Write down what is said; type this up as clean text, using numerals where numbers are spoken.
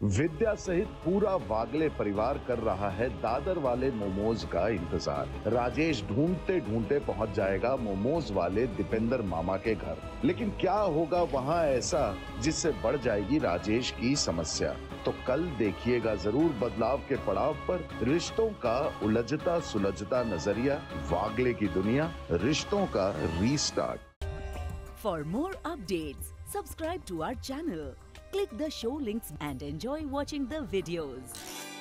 विद्या सहित पूरा वागले परिवार कर रहा है दादर वाले मोमोज का इंतजार। राजेश ढूंढते ढूंढते पहुंच जाएगा मोमोज वाले दीपेंद्र मामा के घर, लेकिन क्या होगा वहां ऐसा जिससे बढ़ जाएगी राजेश की समस्या। तो कल देखिएगा जरूर बदलाव के पड़ाव पर रिश्तों का उलझता सुलझता नजरिया, वागले की दुनिया, रिश्तों का restart. For more updates, subscribe to our channel, click the show links and enjoy watching the videos.